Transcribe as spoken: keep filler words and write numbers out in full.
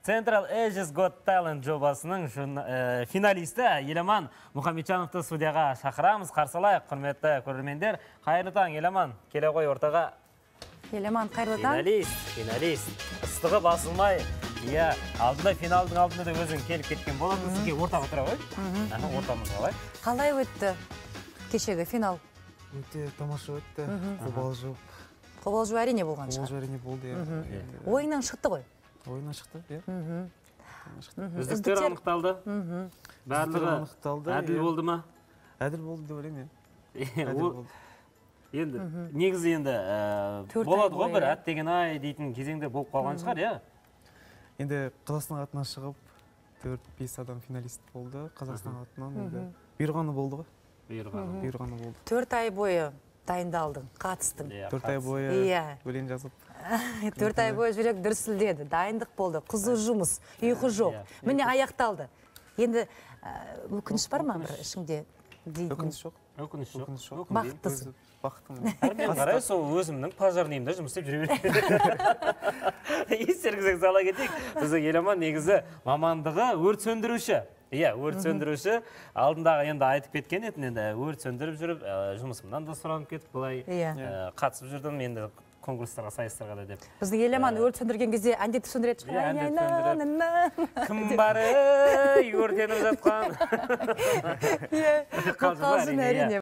Central Asia's Got Talent жобасының финалисті Еламан Мұхамеджановты студияға шақырамыз. Қарсы алайық, құрметті көрермендер. Қайырлы таң, Еламан. Келе ғой ортаға. Еламан, қайырлы таң. Финалист, финалист. Ыстығы басылмай, иә, алдында финалдың алдында да өзің келіп кеткен болады. Сізге ортаға тұра ғой. Ортамызға ғой. Қалай өтті кешегі финал? Өте тамаша өтті. Қобалжып. Қобалжу әрине болған шығар. Қобалжу әрине болды. Ойынан шықты ғой. Ойынан шықты, иә. Үздіктер анықталды. Барлығы әділ болды ма? Әділ болды деп ойлаймын, иә. Енді негізі енді болады ғой, бір әт деген ай дейтін кезеңде болып қалған шығар, иә? Енді Қазақстан атынан шығып, төрт-бес адам финалист болды. Қазақстан атынан бұйырғаны болды ғой. Бұйырғаны болды. Төрт ай бойы дайындалдың, қатыстың. Төрт ай бойы өлең жазып. Төрт ай бойы жүрек дүрсілдеді, дайындық болды, қызу жұмыс, ұйқы жоқ. Міне аяқталды. Енді өкініш бар ма бір ішіңде? Өкініш жоқ. Өкініш жоқ. Бақыттысың. Бақыттымын. Әрмен қарай, сол өзімнің пожарныйымда жұмыс істеп жүре береді. Естеріңізге сала кетейік. Біздің Еламан негізі мамандығы өрт сөндіруші. Иә, өрт сөндіруші. Алдындағы енді айтып кеткен етін, енді өрт сөндіріп жүріп, жұмысымнан да сұранып кетіп, былай қатысып жүрдім, енді конкурстарға, сайыстарға да деп. Біздің Еламан өрт сөндірген кезде әндетіп сөндіреді. Кім бары өртеніп жатқан. Қалжың әрине.